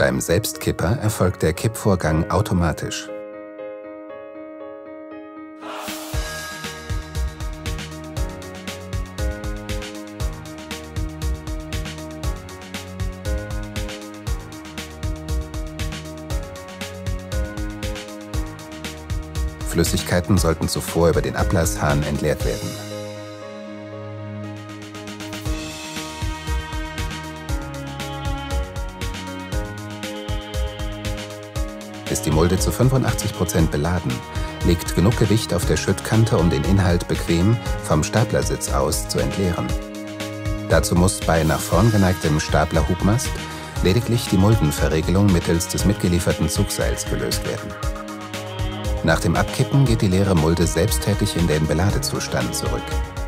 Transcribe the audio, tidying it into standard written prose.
Beim Selbstkipper erfolgt der Kippvorgang automatisch. Flüssigkeiten sollten zuvor über den Ablasshahn entleert werden. Ist die Mulde zu 85% beladen, liegt genug Gewicht auf der Schüttkante, um den Inhalt bequem vom Staplersitz aus zu entleeren. Dazu muss bei nach vorn geneigtem Staplerhubmast lediglich die Muldenverriegelung mittels des mitgelieferten Zugseils gelöst werden. Nach dem Abkippen geht die leere Mulde selbsttätig in den Beladezustand zurück.